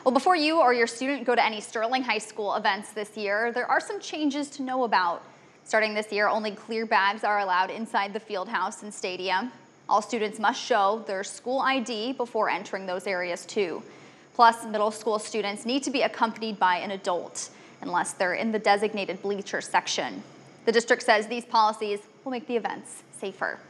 Well, before you or your student go to any Sterling High School events this year, there are some changes to know about. Starting this year, only clear bags are allowed inside the fieldhouse and stadium. All students must show their school ID before entering those areas too. Plus, middle school students need to be accompanied by an adult, unless they're in the designated bleacher section. The district says these policies will make the events safer.